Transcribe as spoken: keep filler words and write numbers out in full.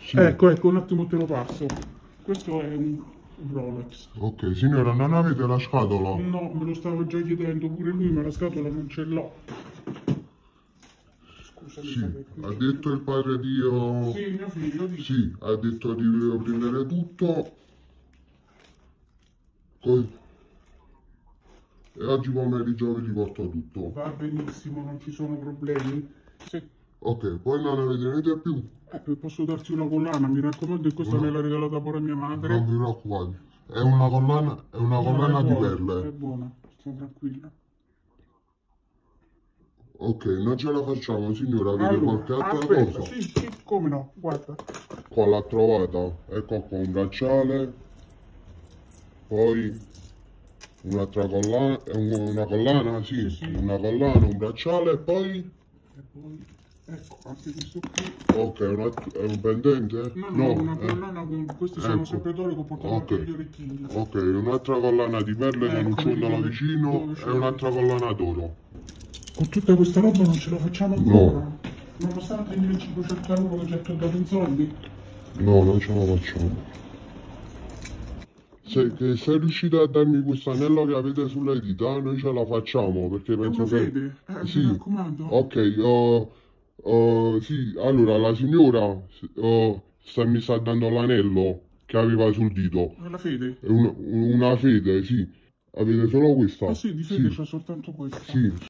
Sì. Ecco, ecco, un attimo te lo passo. Questo è un Rolex. Ok, signora, non avete la scatola? No, me lo stavo già chiedendo pure lui, ma la scatola non ce l'ho. Scusami, Sì, vabbè, qui ha c'è detto il padre di... uh, Sì, mio figlio, dice. Sì, ha detto di prendere tutto. co- E oggi pomeriggio vi riporto tutto. Va benissimo, non ci sono problemi. Se... Ok, poi non avete niente più? Eh, poi posso darti una collana, mi raccomando, e questa No, me l'ha regalata pure mia non madre. vi preoccupate. È una collana, è una No, collana è di buona, è perle. buona, sto tranquilla. Ok, non ce la facciamo, signora, avete qualche Allora, altra aspetta, cosa? sì, sì, come no, guarda. Qua l'ha trovata. Ecco qua un bracciale, poi un'altra collana, una collana, sì, Sì, sì. una collana, un bracciale e poi... E poi, ecco, anche questo qui. Ok, un alt- è un pendente? No, no, No, una eh, collana con... Questi sono ecco. sempre d'oro che portano anche Ok, gli orecchini. ok, un'altra collana di perle che non Ecco, vedi c'è dove, vicino dove e c'è. un'altra collana d'oro. Con tutta questa roba non ce la facciamo No, ancora. Nonostante i millecinquecento euro che ci ha dato in soldi. no, non ce la facciamo. Se, che sei riuscito a darmi questo anello che avete sulle dita, noi ce la facciamo, perché È penso una che... fede, eh, mi Sì, raccomando. ok, oh, oh, sì, allora la signora oh, sta, mi sta dando l'anello che aveva sul dito. È la fede. È un- una fede, sì. Avete solo Ah questa? sì, di fede Sì, c'è soltanto questa. sì.